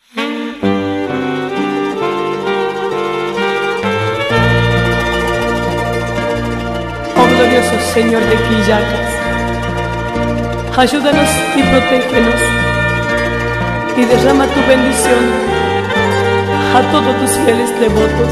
Oh glorioso Señor de Quillacas, ayúdanos y protégenos y derrama tu bendición a todos tus fieles devotos.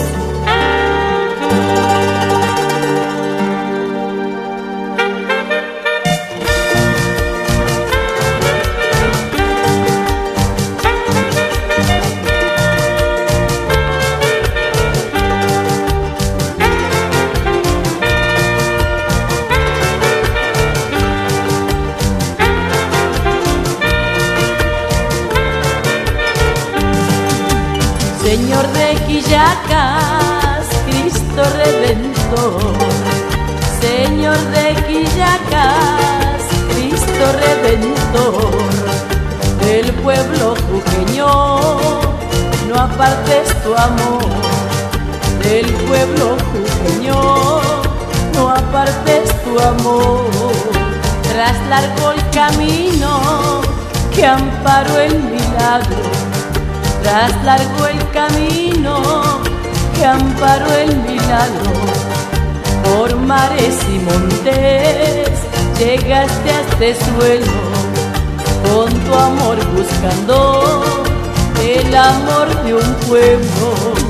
Señor de Quillacas, Cristo Redentor. Señor de Quillacas, Cristo Redentor. Del pueblo jujeño, no apartes tu amor. Del pueblo jujeño, no apartes tu amor. Tras largo el camino que amparó el milagro, tras largo el camino que amparó el milagro, por mares y montes llegaste a este suelo, con tu amor buscando el amor de un pueblo.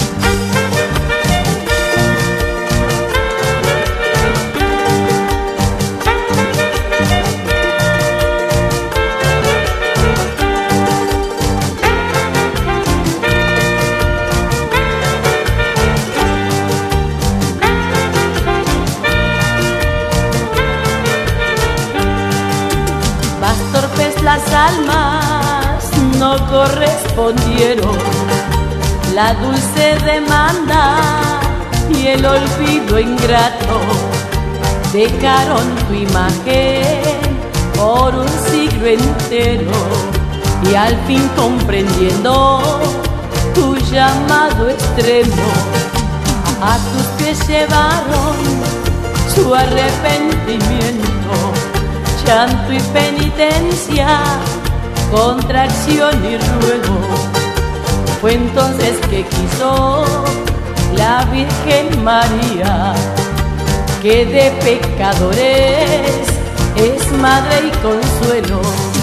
Torpes las almas no correspondieron, la dulce demanda y el olvido ingrato dejaron tu imagen por un siglo entero, y al fin comprendiendo tu llamado extremo, a tus pies llevaron su arrepentimiento, llanto y penitencia, contracción y ruego. Fue entonces que quiso la Virgen María, que de pecadores es madre y consuelo.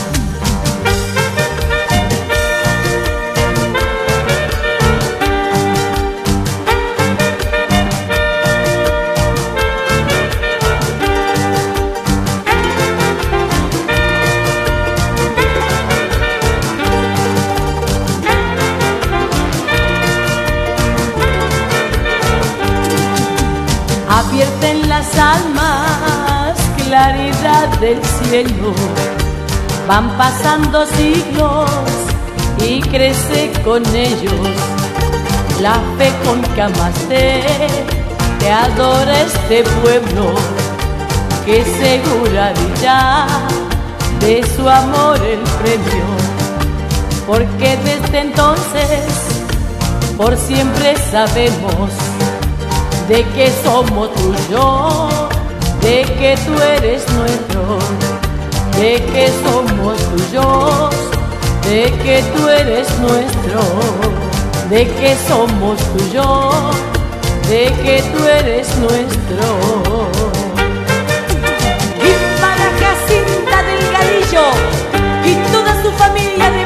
Advierten las almas claridad del cielo, van pasando siglos y crece con ellos la fe con que amaste, te adora este pueblo, que segura dirá de su amor el premio, porque desde entonces por siempre sabemos de que somos tuyos, de que tú eres nuestro, de que somos tuyos, de que tú eres nuestro, de que somos tuyos, de que tú eres nuestro. Y para Jacinta Delgadillo y toda su familia de